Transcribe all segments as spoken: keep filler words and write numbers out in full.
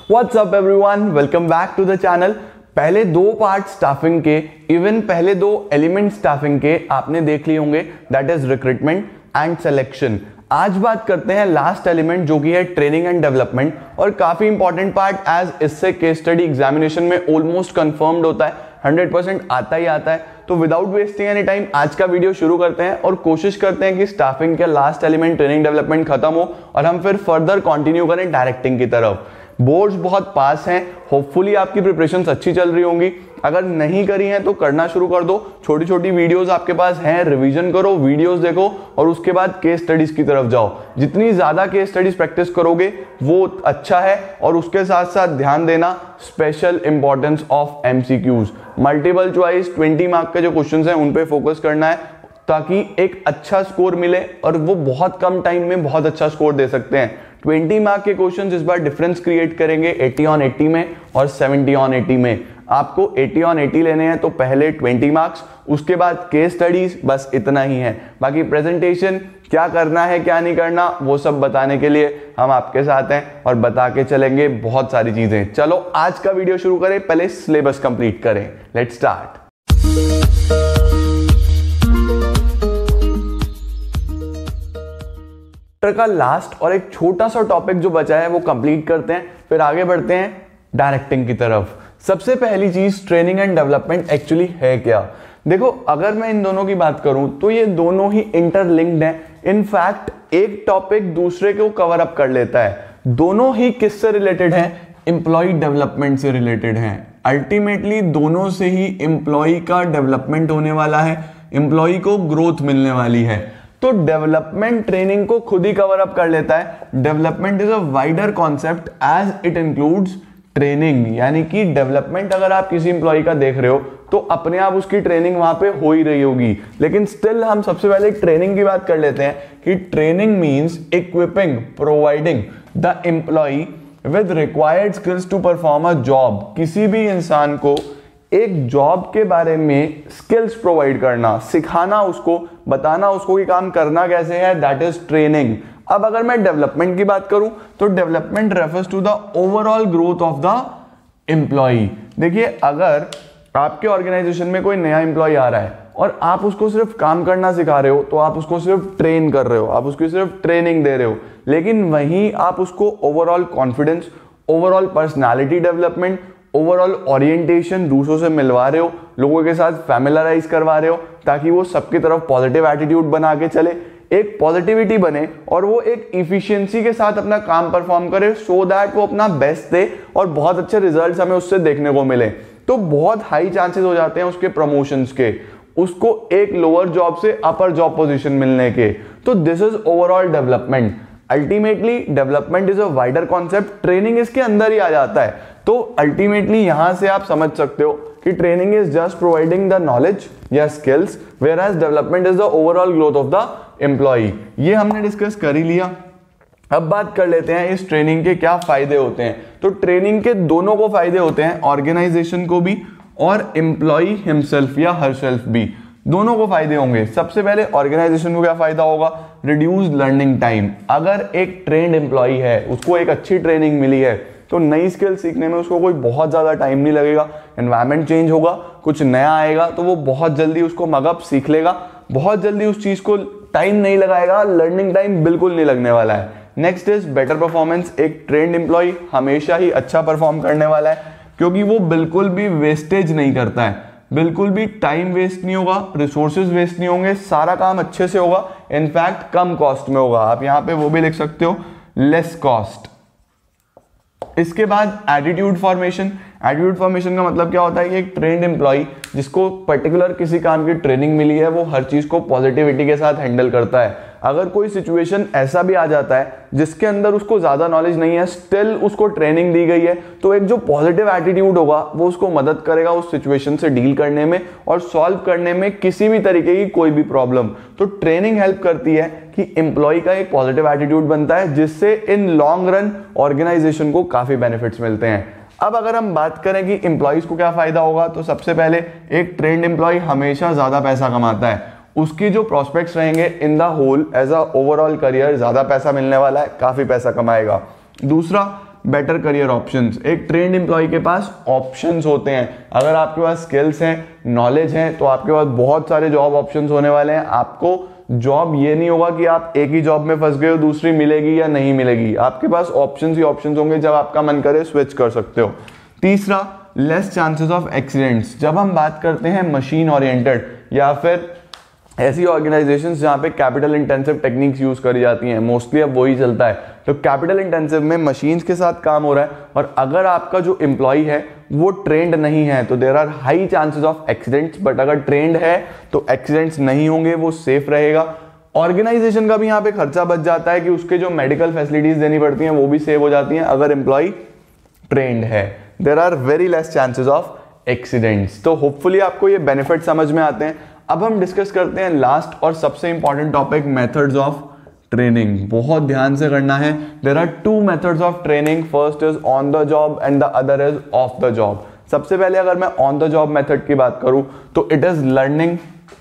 What's up everyone, welcome back to the channel. पहले दो part staffing के, even पहले दो एलिमेंट स्टाफिंग के आपने देख लिए होंगे, that is recruitment and selection. आज बात करते हैं लास्ट एलिमेंट जो कि है ट्रेनिंग एंड डेवलपमेंट, और काफी इंपॉर्टेंट पार्ट एज इससे केस स्टडी एग्जामिनेशन में ऑलमोस्ट कंफर्म्ड होता है, हंड्रेड परसेंट आता ही आता है। तो विदाउट वेस्टिंग एनी टाइम आज का वीडियो शुरू करते हैं और कोशिश करते हैं कि स्टाफिंग के लास्ट एलिमेंट ट्रेनिंग डेवलपमेंट खत्म हो और हम फिर फर्दर कंटिन्यू करें डायरेक्टिंग की तरफ। बोर्ड्स बहुत पास हैं, होपफुली आपकी प्रिपरेशंस अच्छी चल रही होंगी। अगर नहीं करी हैं तो करना शुरू कर दो। छोटी छोटी वीडियोस आपके पास हैं, रिवीजन करो, वीडियोस देखो और उसके बाद केस स्टडीज की तरफ जाओ। जितनी ज्यादा केस स्टडीज प्रैक्टिस करोगे वो अच्छा है, और उसके साथ साथ ध्यान देना special importance of MCQs. Multiple choice twenty mark के जो क्वेश्चंस हैं उन पे फोकस करना है ताकि एक अच्छा स्कोर मिले, और वो बहुत कम टाइम में बहुत अच्छा स्कोर दे सकते हैं। ट्वेंटी मार्क के क्वेश्चंस इस बार डिफरेंस क्रिएट करेंगे एटी ऑन एटी में और सेवेंटी ऑन एटी में। आपको एटी ऑन एटी लेने हैं तो पहले ट्वेंटी मार्क्स, उसके बाद केस स्टडीज, बस इतना ही है। बाकी प्रेजेंटेशन क्या करना है क्या नहीं करना वो सब बताने के लिए हम आपके साथ हैं और बता के चलेंगे बहुत सारी चीजें। चलो आज का वीडियो शुरू करें, पहले सिलेबस कंप्लीट करें। Let's start. का लास्ट और एक छोटा सा टॉपिक जो बचा है वो कंप्लीट करते हैं, फिर आगे बढ़ते हैं डायरेक्टिंग की तरफ। सबसे पहली चीज ट्रेनिंग एंड डेवलपमेंट एक्चुअली है क्या। देखो, अगर मैं इन दोनों की बात करूं तो ये दोनों ही इंटरलिंक्ड हैं। इनफैक्ट एक टॉपिक दूसरे को कवर अप कर लेता है। दोनों ही किससे रिलेटेड हैं? एम्प्लॉय डेवलपमेंट से रिलेटेड हैं। अल्टीमेटली दोनों से ही एम्प्लॉय का डेवलपमेंट होने वाला है, एम्प्लॉय को ग्रोथ मिलने वाली है। तो डेवलपमेंट ट्रेनिंग को खुद ही कवर अप कर लेता है। Development is a wider concept as it includes training, यानी कि डेवलपमेंट अगर आप किसी इंप्लॉय का देख रहे हो तो अपने आप उसकी ट्रेनिंग वहां पे हो ही रही होगी। लेकिन स्टिल हम सबसे पहले ट्रेनिंग की बात कर लेते हैं कि training means equipping, providing the employee with required skills to perform a job. किसी भी इंसान को एक जॉब के बारे में स्किल्स प्रोवाइड करना, सिखाना, उसको बताना उसको कि काम करना कैसे है, दैट इज ट्रेनिंग। अब अगर मैं डेवलपमेंट की बात करूं तो development refers to the overall growth of the employee. देखिए, अगर आपके ऑर्गेनाइजेशन में कोई नया एम्प्लॉय आ रहा है और आप उसको सिर्फ काम करना सिखा रहे हो तो आप उसको सिर्फ ट्रेन कर रहे हो, आप उसको सिर्फ ट्रेनिंग दे रहे हो। लेकिन वहीं आप उसको overall confidence, overall personality development, overall orientation दूसरों से मिलवा रहे हो, लोगों के साथ फैमिलराइज करवा रहे हो ताकि वो सबकी तरफ पॉजिटिव एटीट्यूड बना के चले, एक पॉजिटिविटी बने और वो एक इफिशिएंसी के साथ अपना काम परफॉर्म करे, सो दैट वो अपना बेस्ट दे और बहुत अच्छे रिजल्ट्स हमें उससे देखने को मिले। तो बहुत हाई चांसेस हो जाते हैं उसके प्रमोशंस के, उसको एक लोअर जॉब से अपर जॉब पोजीशन मिलने के। तो this is overall development. Ultimately development is a wider concept, training इसके अंदर ही आ जाता है। तो अल्टीमेटली यहां से आप समझ सकते हो कि training is just providing the knowledge या skills, whereas development is the overall growth of the employee. ये हमने डिस्कस कर ही लिया। अब बात कर लेते हैं इस ट्रेनिंग के क्या फायदे होते हैं। तो ट्रेनिंग के दोनों को फायदे होते हैं, ऑर्गेनाइजेशन को भी और एम्प्लॉय हिमसेल्फ या हरसेल्फ भी, दोनों को फायदे होंगे। सबसे पहले ऑर्गेनाइजेशन को क्या फायदा होगा? Reduce learning time. अगर एक ट्रेंड एम्प्लॉय है, उसको एक अच्छी ट्रेनिंग मिली है, तो नई स्किल सीखने में उसको कोई बहुत ज्यादा टाइम नहीं लगेगा। एनवायरनमेंट चेंज होगा, कुछ नया आएगा तो वो बहुत जल्दी उसको मगअप सीख लेगा, बहुत जल्दी उस चीज को टाइम नहीं लगाएगा, लर्निंग टाइम बिल्कुल नहीं लगने वाला है। Next is better performance. एक ट्रेंड एम्प्लॉय हमेशा ही अच्छा परफॉर्म करने वाला है क्योंकि वो बिल्कुल भी वेस्टेज नहीं करता है, बिल्कुल भी टाइम वेस्ट नहीं होगा, रिसोर्सेज वेस्ट नहीं होंगे, सारा काम अच्छे से होगा, इनफैक्ट कम कॉस्ट में होगा। आप यहाँ पे वो भी लिख सकते हो, लेस कॉस्ट। इसके बाद एटीट्यूड फॉर्मेशन। एटीट्यूड फॉर्मेशन का मतलब क्या होता है कि एक ट्रेंड एम्प्लॉय जिसको पर्टिकुलर किसी काम की ट्रेनिंग मिली है वो हर चीज को पॉजिटिविटी के साथ हैंडल करता है। अगर कोई सिचुएशन ऐसा भी आ जाता है जिसके अंदर उसको ज्यादा नॉलेज नहीं है, स्टिल उसको ट्रेनिंग दी गई है, तो एक जो पॉजिटिव एटीट्यूड होगा वो उसको मदद करेगा उस सिचुएशन से डील करने में और सॉल्व करने में किसी भी तरीके की कोई भी प्रॉब्लम। तो ट्रेनिंग हेल्प करती है कि एम्प्लॉय का एक पॉजिटिव एटीट्यूड बनता है, जिससे इन लॉन्ग रन ऑर्गेनाइजेशन को काफी बेनिफिट्स मिलते हैं। अब अगर हम बात करें कि एम्प्लॉयज को क्या फायदा होगा, तो सबसे पहले एक ट्रेंड एम्प्लॉय हमेशा ज्यादा पैसा कमाता है। उसकी जो प्रोस्पेक्ट्स रहेंगे in the whole as a overall career, ज्यादा पैसा मिलने वाला है, काफी पैसा कमाएगा। दूसरा, बेटर करियर ऑप्शंस। एक ट्रेंड एम्प्लॉय के पास ऑप्शंस होते हैं। अगर आपके पास स्किल्स हैं, नॉलेज है, तो आपके पास बहुत सारे जॉब ऑप्शंस होने वाले हैं। आपको जॉब ये नहीं होगा कि आप एक ही जॉब में फंस गए हो, दूसरी मिलेगी या नहीं मिलेगी। आपके पास ऑप्शंस ही ऑप्शंस होंगे, जब आपका मन करे स्विच कर सकते हो। तीसरा, लेस चांसेस ऑफ एक्सीडेंट्स। जब हम बात करते हैं मशीन ओरिएंटेड या फिर ऐसी ऑर्गेनाइजेशंस जहाँ पे कैपिटल इंटेंसिव टेक्निक्स यूज करी जाती हैं, मोस्टली अब वही चलता है, तो कैपिटल इंटेंसिव में मशीन्स के साथ काम हो रहा है और अगर आपका जो एम्प्लॉय है वो ट्रेंड नहीं है तो there are high chances of accidents. But अगर ट्रेंड है तो एक्सीडेंट्स नहीं होंगे, वो सेफ रहेगा। ऑर्गेनाइजेशन का भी यहाँ पे खर्चा बच जाता है कि उसके जो मेडिकल फैसिलिटीज देनी पड़ती हैं वो भी सेव हो जाती हैं अगर एम्प्लॉय ट्रेंड है। There are very less chances of accidents. तो होपफुली आपको ये बेनिफिट समझ में आते हैं। अब हम डिस्कस करते हैं लास्ट और सबसे important topic, methods of training. बहुत ध्यान से करना है। There are two methods of training, first is on the job and the other is off the job. सबसे पहले अगर मैं ऑन द जॉब मेथड की बात करूं तो it is learning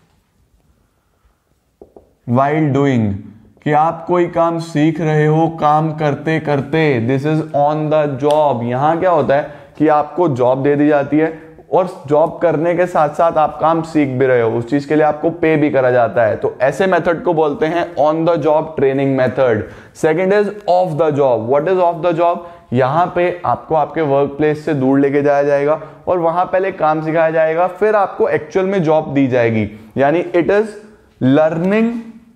while doing, कि आप कोई काम सीख रहे हो काम करते करते, this is on the job. यहां क्या होता है कि आपको जॉब दे दी जाती है और जॉब करने के साथ साथ आप काम सीख भी रहे हो, उस चीज के लिए आपको पे भी करा जाता है। तो ऐसे मेथड को बोलते हैं on the job training method. Second is off the job. What is off the job? यहां पे आपको आपके वर्क प्लेस से दूर लेके जाया जाएगा और वहां पहले काम सिखाया जाएगा, फिर आपको एक्चुअल में जॉब दी जाएगी। यानी it is learning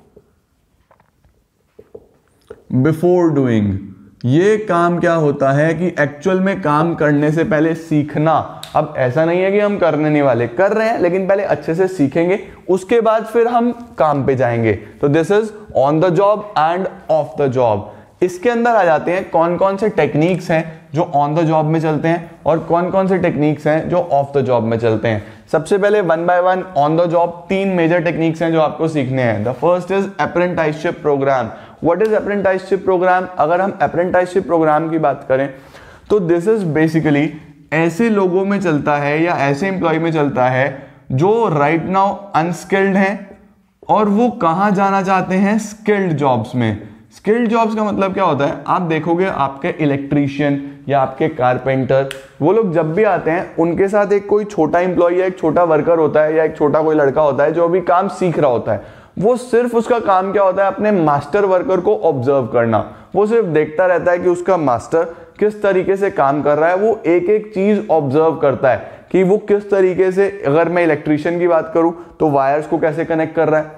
before doing. ये काम क्या होता है कि एक्चुअल में काम करने से पहले सीखना। अब ऐसा नहीं है कि हम करने नहीं वाले, कर रहे हैं, लेकिन पहले अच्छे से सीखेंगे, उसके बाद फिर हम काम पे जाएंगे। तो this is on the job and off the job. इसके अंदर आ जाते हैं कौन कौन से टेक्निक्स हैं जो ऑन द जॉब में चलते हैं और कौन कौन से टेक्निक्स हैं जो ऑफ द जॉब में चलते हैं। सबसे पहले one by one on the job तीन मेजर टेक्निक्स हैं जो आपको सीखने हैं। The first is apprenticeship program. What is apprenticeship program? अगर हम अप्रेंटिसशिप प्रोग्राम की बात करें तो दिस इज बेसिकली ऐसे लोगों में चलता है या ऐसे एम्प्लॉय में चलता है जो राइट नाउ अनस्किल्ड हैं और वो कहां जाना चाहते हैं? स्किल्ड जॉब्स में। स्किल्ड जॉब्स का मतलब क्या होता है? आप देखोगे आपके इलेक्ट्रीशियन या आपके कारपेंटर, वो लोग जब भी आते हैं उनके साथ एक कोई छोटा एम्प्लॉय या एक छोटा वर्कर होता है या एक छोटा कोई लड़का होता है जो अभी काम सीख रहा होता है। वो सिर्फ उसका काम क्या होता है? अपने मास्टर वर्कर को ऑब्जर्व करना। वो सिर्फ देखता रहता है कि उसका मास्टर किस तरीके से काम कर रहा है। वो एक एक चीज ऑब्जर्व करता है कि वो किस तरीके से, अगर मैं इलेक्ट्रीशियन की बात करूं तो वायर्स को कैसे कनेक्ट कर रहा है,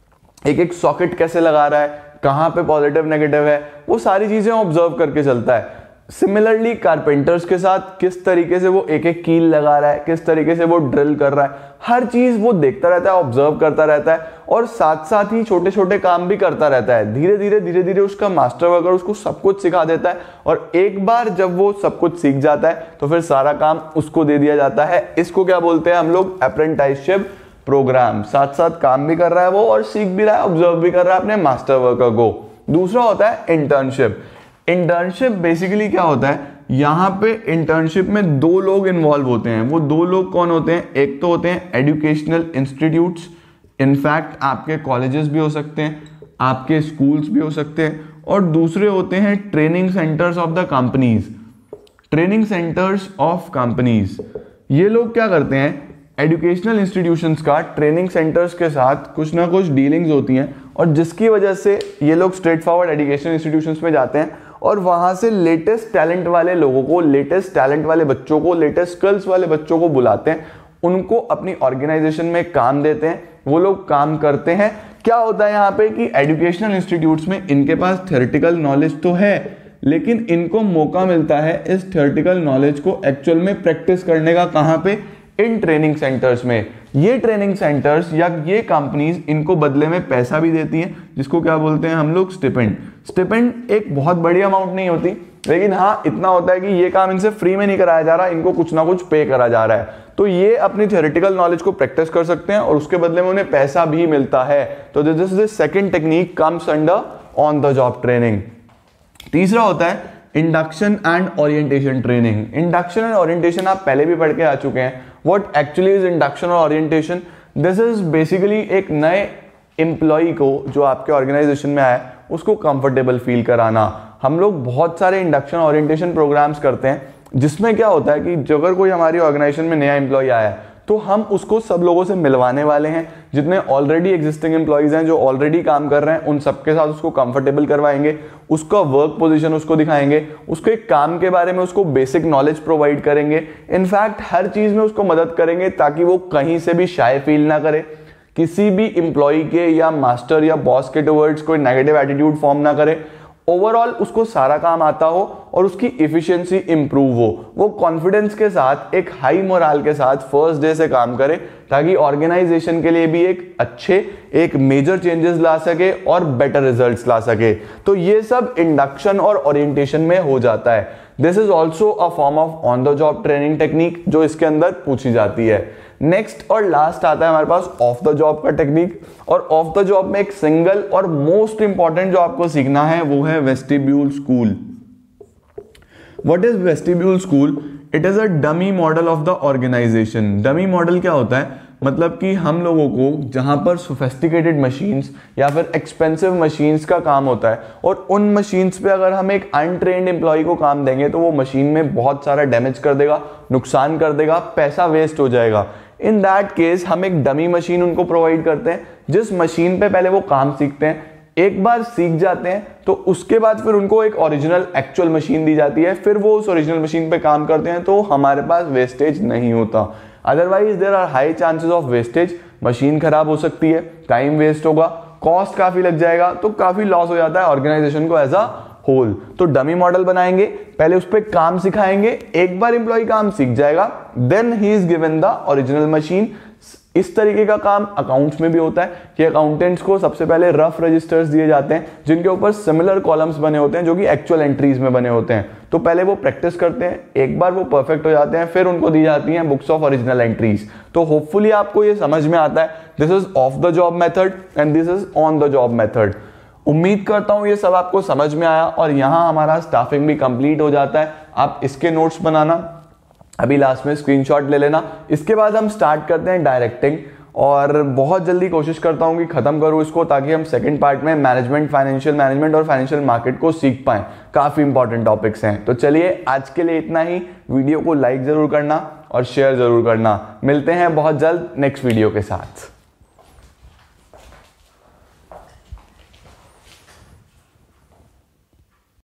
एक एक सॉकेट कैसे लगा रहा है, कहां पे पॉजिटिव नेगेटिव है, वो सारी चीजें ऑब्जर्व करके चलता है। सिमिलरली कारपेंटर्स के साथ किस तरीके से वो एक एक कील लगा रहा है, किस तरीके से वो ड्रिल कर रहा है, हर चीज वो देखता रहता है, ऑब्जर्व करता रहता है और साथ साथ ही छोटे छोटे काम भी करता रहता है। धीरे धीरे धीरे धीरे उसका मास्टर वर्कर उसको सब कुछ सिखा देता है और एक बार जब वो सब कुछ सीख जाता है तो फिर सारा काम उसको दे दिया जाता है। इसको क्या बोलते हैं हम लोग? Apprenticeship program. साथ साथ काम भी कर रहा है वो और सीख भी रहा है, ऑब्जर्व भी कर रहा है अपने मास्टर वर्कर को। दूसरा होता है इंटर्नशिप। इंटर्नशिप बेसिकली क्या होता है? यहां पे इंटर्नशिप में दो लोग इन्वॉल्व होते हैं। वो दो लोग कौन होते हैं? एक तो होते हैं एजुकेशनल इंस्टीट्यूट्स, इनफैक्ट आपके कॉलेजेस भी हो सकते हैं, आपके स्कूल्स भी हो सकते हैं, और दूसरे होते हैं training centres of the companies. Training centres of companies, ये लोग क्या करते हैं? एजुकेशनल इंस्टीट्यूशंस का ट्रेनिंग सेंटर्स के साथ कुछ ना कुछ डीलिंग्स होती हैं और जिसकी वजह से ये लोग स्ट्रेट फॉरवर्ड एजुकेशनल इंस्टीट्यूशंस में जाते हैं और वहां से लेटेस्ट टैलेंट वाले लोगों को, लेटेस्ट टैलेंट वाले बच्चों को, लेटेस्ट स्किल्स वाले बच्चों को बुलाते हैं, उनको अपनी ऑर्गेनाइजेशन में काम देते हैं, वो लोग काम करते हैं। क्या होता है यहाँ पे कि एजुकेशनल इंस्टीट्यूट्स में इनके पास थ्योरेटिकल नॉलेज तो है, लेकिन इनको मौका मिलता है इस थ्योरेटिकल नॉलेज को एक्चुअल में प्रैक्टिस करने का। कहां पे? इन ट्रेनिंग सेंटर्स में। ये ट्रेनिंग सेंटर्स या ये कंपनीज इनको बदले में पैसा भी देती हैं, जिसको क्या बोलते हैं हम लोग? स्टिपेंड। स्टिपेंड एक बहुत बड़ी अमाउंट नहीं होती, लेकिन हाँ इतना होता है कि ये काम इनसे फ्री में नहीं कराया जा रहा, इनको कुछ ना कुछ पे करा जा रहा है। तो ये अपनी थ्योरेटिकल नॉलेज को प्रैक्टिस कर सकते हैं और उसके बदले में उन्हें पैसा भी मिलता है। तो this is the second technique comes under on the job training. तीसरा होता है induction and orientation training. Induction and orientation आप पहले भी पढ़ के आ चुके हैं। व्हाट एक्चुअली इज इंडक्शन और ओरिएंटेशन? दिस इज बेसिकली एक नए एम्प्लॉय को जो आपके ऑर्गेनाइजेशन में आया उसको कंफर्टेबल फील कराना। हम लोग बहुत सारे इंडक्शन ओरिएंटेशन प्रोग्राम्स करते हैं, जिसमें क्या होता है कि अगर कोई हमारी ऑर्गेनाइजेशन में नया एम्प्लॉय आया है तो हम उसको सब लोगों से मिलवाने वाले हैं। जितने ऑलरेडी एग्जिस्टिंग एम्प्लॉयज हैं जो ऑलरेडी काम कर रहे हैं उन सबके साथ उसको कंफर्टेबल करवाएंगे, उसका वर्क पोजीशन उसको दिखाएंगे, उसके काम के बारे में उसको बेसिक नॉलेज प्रोवाइड करेंगे। इनफैक्ट हर चीज में उसको मदद करेंगे ताकि वो कहीं से भी शाय फील ना करे, किसी भी एम्प्लॉय के या मास्टर या बॉस के टुवर्ड्स कोई नेगेटिव एटीट्यूड फॉर्म ना करे। ओवरऑल उसको सारा काम आता हो और उसकी इफिशिएंसी इंप्रूव हो, वो कॉन्फिडेंस के साथ एक हाई मोराल के साथ फर्स्ट डे से काम करे, ताकि ऑर्गेनाइजेशन के लिए भी एक अच्छे एक मेजर चेंजेस ला सके और बेटर रिजल्ट्स ला सके। तो ये सब इंडक्शन और ओरिएंटेशन में हो जाता है। This is also a form of on the job training technique जो इसके अंदर पूछी जाती है। नेक्स्ट और लास्ट आता है हमारे पास ऑफ द जॉब का टेक्निक, और ऑफ द जॉब में एक सिंगल और मोस्ट इंपॉर्टेंट जो आपको सीखना है वो है vestibule school. What is vestibule school? It is a dummy model of the organisation. Dummy model क्या होता है? मतलब कि हम लोगों को जहां पर सोफिस्टिकेटेड मशीन्स या फिर एक्सपेंसिव मशीन्स का काम होता है और उन मशीन्स पे अगर हम एक अनट्रेन्ड एम्प्लॉय को काम देंगे तो वो मशीन में बहुत सारा डैमेज कर देगा, नुकसान कर देगा, पैसा वेस्ट हो जाएगा। इन दैट केस हम एक डमी मशीन उनको प्रोवाइड करते हैं, जिस मशीन पे पहले वो काम सीखते हैं। एक बार सीख जाते हैं तो उसके बाद फिर उनको एक ओरिजिनल एक्चुअल मशीन दी जाती है, फिर वो उस ओरिजिनल मशीन पे काम करते हैं, तो हमारे पास वेस्टेज नहीं होता। Otherwise there are high chances of wastage. Machine खराब हो सकती है, टाइम वेस्ट होगा, कॉस्ट काफी लग जाएगा, तो काफी लॉस हो जाता है ऑर्गेनाइजेशन को एज अ होल। तो डमी मॉडल बनाएंगे, पहले उस पर काम सिखाएंगे, एक बार एम्प्लॉय काम सीख जाएगा, देन ही is given the original machine. इस तरीके का काम अकाउंट्स में भी होता है कि अकाउंटेंट्स को सबसे पहले रफ रजिस्टर्स दिए जाते हैं जिनके ऊपर सिमिलर कॉलम्स बने होते हैं जो कि एक्चुअल एंट्रीज में बने होते हैं। तो पहले वो प्रैक्टिस करते हैं, एक बार वो परफेक्ट हो जाते हैं, फिर उनको दी जाती हैं बुक्स ऑफ ओरिजिनल एंट्रीज। तो होपफुली आपको ये समझ में आता है। This is off the job method and this is on the job method. उम्मीद करता हूं ये सब आपको समझ में आया और यहां हमारा स्टाफिंग भी कंप्लीट हो जाता है। आप इसके नोट्स बनाना, अभी लास्ट में स्क्रीनशॉट ले लेना। इसके बाद हम स्टार्ट करते हैं डायरेक्टिंग, और बहुत जल्दी कोशिश करता हूं कि खत्म करूं इसको ताकि हम सेकंड पार्ट में मैनेजमेंट, फाइनेंशियल मैनेजमेंट और फाइनेंशियल मार्केट को सीख पाएं। काफी इंपॉर्टेंट टॉपिक्स हैं। तो चलिए आज के लिए इतना ही। वीडियो को लाइक जरूर करना और शेयर जरूर करना। मिलते हैं बहुत जल्द नेक्स्ट वीडियो के साथ।